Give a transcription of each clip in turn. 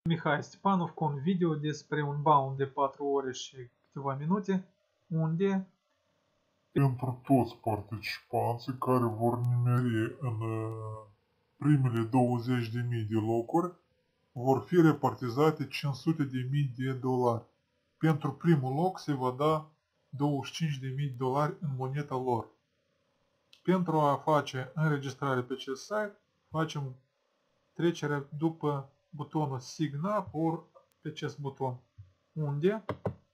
Mihai Stepanov cu un video despre un bound de 4 ore și câteva minute, unde pentru toți participanții care vor nimeri în primele 20.000 de locuri, vor fi repartizate 500.000 de dolari. Pentru primul loc se va da 25.000 de dolari în moneda lor. Pentru a face înregistrare pe acest site, facem trecerea după butonul Sign Up ori pe acest buton, unde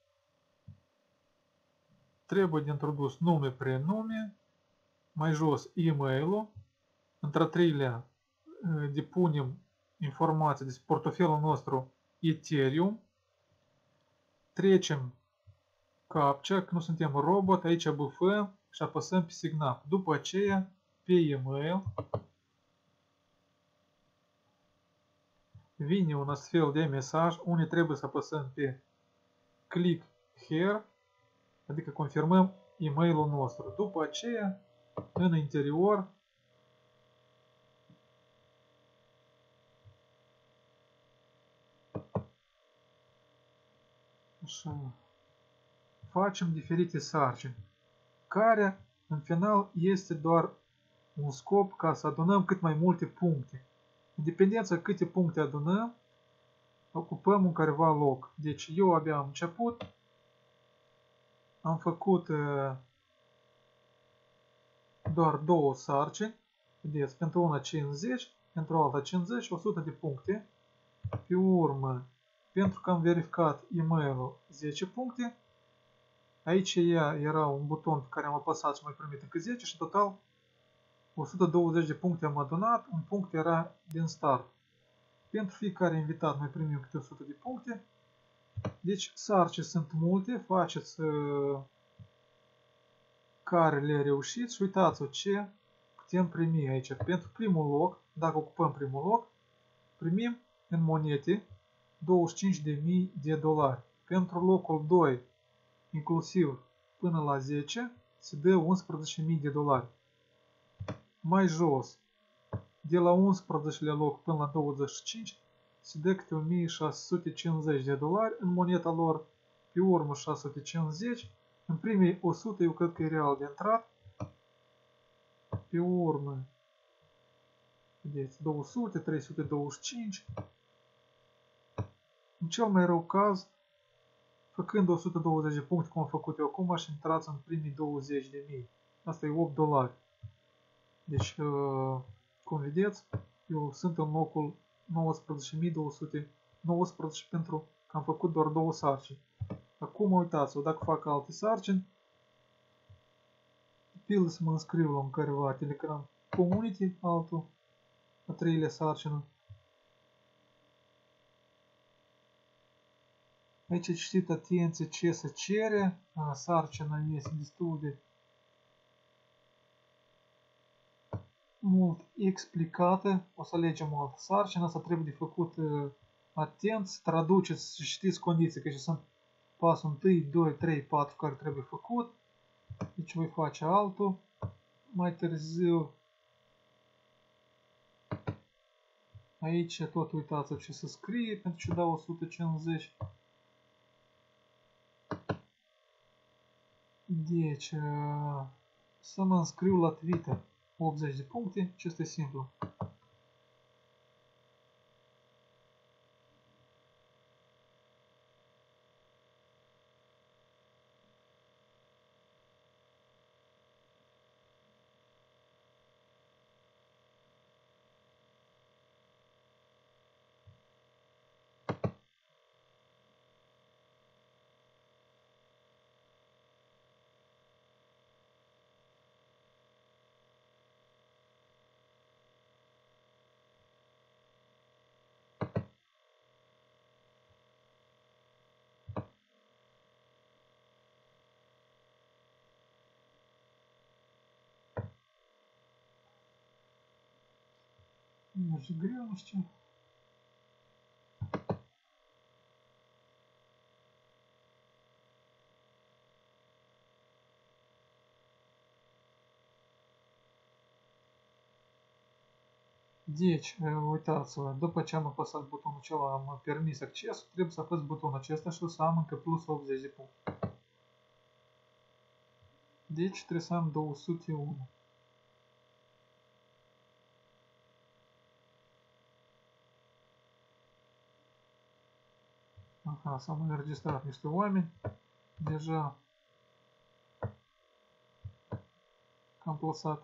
trebuie de introdus nume, prenume, mai jos e-mail-ul, într-a treilea depunem informații despre portofelul nostru Ethereum, trecem captcha, că nu suntem robot, aici băfăm și apăsăm pe Sign Up. După aceea, pe e-mail, vine un astfel de mesaj unde trebuie să apăsăm pe Click Here, adică confirmăm e-mailul nostru. După aceea, în interior, așa, facem diferite sarcini, care în final este doar un scop ca să adunăm cât mai multe puncte. În dependență câte puncte adunăm, ocupăm un careva loc. Deci eu abia am început, am făcut doar 2 sarcini, vedeți, pentru una 50, pentru alta 50, 100 de puncte. Pe urmă, pentru că am verificat e-mail-ul 10 puncte, aici era un buton pe care am apăsat și mai primit încă 10 și total 120 de puncte am adunat, un punct era din start. Pentru fiecare invitat mai primim câte 100 de puncte. Deci sarcini sunt multe, faceți care le reușiți și uitați-vă ce putem primi aici. Pentru primul loc, dacă ocupăm primul loc, primim în monede 25.000 de dolari. Pentru locul 2, inclusiv până la 10, se dă 11.000 de dolari. Mai jos, de la 11 loc până la 25, se dă câte 1650 de dolari în moneda lor, pe urmă 650, în primii 100 eu cred că e real de intrat, pe urmă, vedeți, 200, 325, în cel mai rău caz, făcând 120 de puncte cum am făcut eu acum, și intrați în primii 20.000, asta e 8 dolari. Deci, cum vedeți, eu sunt în locul 19.219 pentru că am făcut doar 2 sarcini. Acum uitați-vă, dacă fac alte sarcini, de pildă să mă înscriu la un careva Telegram Community, altul, a 3-lea sarcină. Aici citiți atenție ce se cere, sarcina este destul de mult explicată, o să alegem o altă sarcină, asta trebuie de făcut atent, să traduceți și știți condiții, că sunt pasul 1, 2, 3, 4 care trebuie făcut, deci voi face altul, mai târziu, aici tot uitați ce să scrie, pentru că dau 150, deci să mă înscriu la Twitter, 80 de puncte, ce este simplu. Merge greu, nu știu. Deci, uitați-vă, după ce am apăsat butonul acela, am permis accesul, trebuie să apăs butonul acesta și o să am încă plus 80 de puncte. Deci trebuie să am 201. Aha, s-au înregistrat niște oameni. Deja am plasat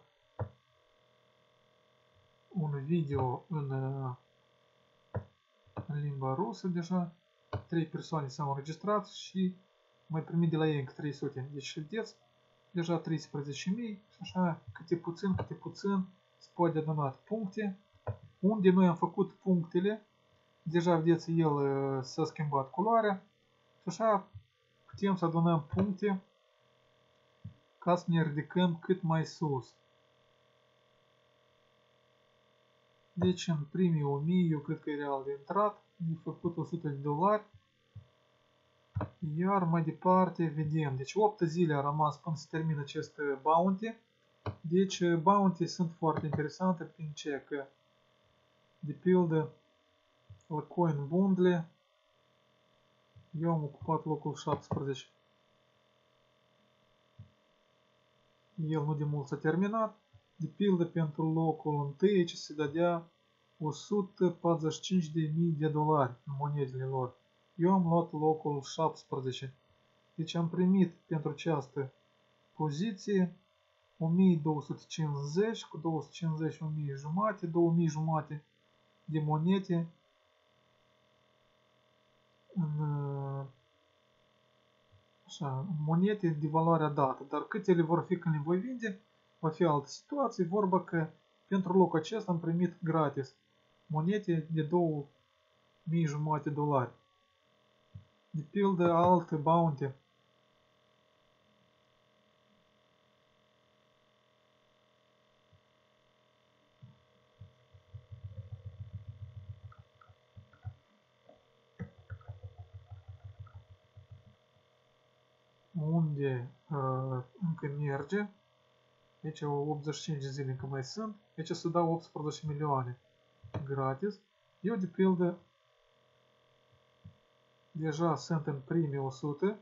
un video în limba rusă deja. 3 persoane s-au înregistrat și mai primit de la ei încă 300. Deci vedeți, deja 13.000 și așa câte puțin se poate aduna puncte. Unde noi am făcut punctele, deja vedeți el s-a schimbat culoarea și așa putem să adunăm puncte ca să ne ridicăm cât mai sus. Deci în primii 1000 eu cred că e real de intrat, de făcut 100 de dolari. Iar mai departe vedem, deci 8 zile a rămas până se termină acest bounty. Deci bounty sunt foarte interesante prin ce că de pildă la coin bundle eu am ocupat locul 17. El nu de mult s-a terminat. De pildă pentru locul 1 ce se dădea 145.000 de dolari în monedele lor. Eu am luat locul 17. Deci am primit pentru această poziție 1250, cu 250 1000 jumate, 2000 jumate de monede în monede de valoare dată. Dar câte ele vor fi când le voi vinde, va fi altă situație. Vorba că pentru locul acesta am primit gratis monede de 2000 jumate dolari. De pildă alte bounty. Unde încă merge. Aici 85 de zile încă mai sunt. Aici se dau 18 milioane gratis. Eu de pildă deja sunt în primii 100.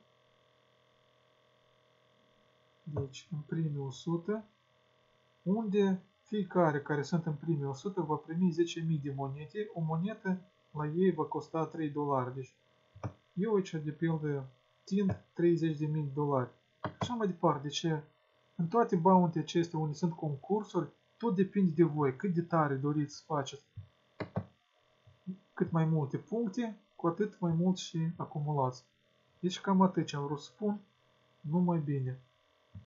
Deci în primii 100. Unde fiecare care sunt în primii 100 va primi 10.000 de monede. O monedă la ei va costa 3 dolari. Deci eu aici de pildă tind 30.000 de dolari. Așa mai departe. Deci în toate bounty acestea unde sunt concursuri, tot depinde de voi cât de tare doriți să faceți cât mai multe puncte, cu atât mai mult și acumulați. Deci cam atât ce am vrut să spun. Numai bine!